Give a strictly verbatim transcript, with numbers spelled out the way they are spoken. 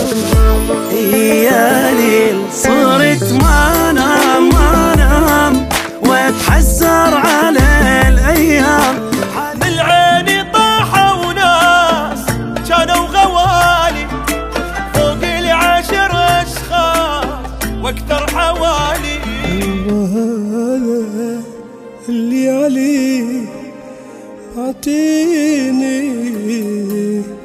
يا ليل صرت ما نام ما نام واتحسر على الايام. بالعين طاحوا ناس كانوا غوالي فوق العشر اشخاص واكثر حوالي. هذا اللي عليه اعطيني